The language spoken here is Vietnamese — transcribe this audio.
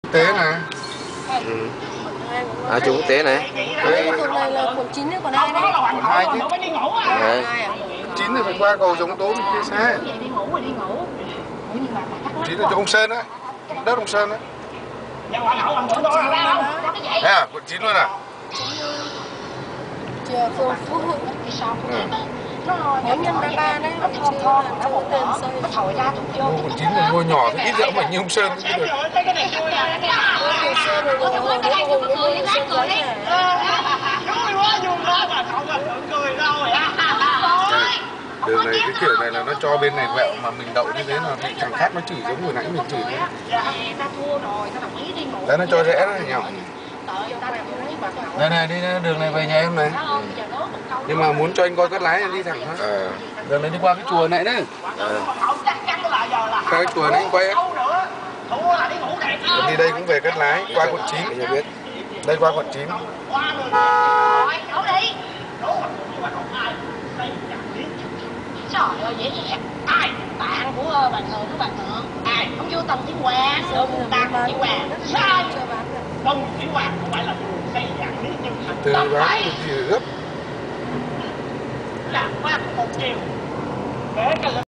Tế này. Ừ. À, Trung Quốc tế này. Quận này là quận 9 đấy, quận 2 đấy. Quận 2 chứ. Đấy. Quận 9 thì phải qua cầu Giống Tố kia xa. 9 là chỗ ông Sơn á, đất ông Sơn á. Thế à, quận 9 luôn à? phường Phú Hội. Hối Nhân Đa Ba đấy, quận 9 là chỗ tiền xây. Quận 9 là ngôi nhỏ thì ít dẫu mà như ông Sơn cũng được. Tiền xây rồi rồi hồi đấy Hùng với ngôi Sơn giấy này. Đường này cái kiểu này là nó cho bên này quẹo mà mình đậu như thế là bị thằng khác nó chửi giống vừa nãy mình chửi đấy. Đấy nó cho rẽ đấy nhỉ. Đây này, đi đường này về nhà em này. Nhưng mà muốn cho anh coi cất lái anh đi thẳng thôi. Đường này đi qua cái chùa này đấy. Cái chùa này anh quay ấy. Đi đây cũng về cất lái, qua quận 9 thì biết. Đây qua quận 9. Trời ơi, dễ dàng. Ai? Bạn của bạn Hường của bạn Hường. Ai? Ông vua Tần Thủy Hoàng. Ông Tần Thủy Hoàng. Sai. Tần Thủy Hoàng không phải là vua xây dựng lý nhưng thành từ bán được gì gấp. là phát một chiều. Để cho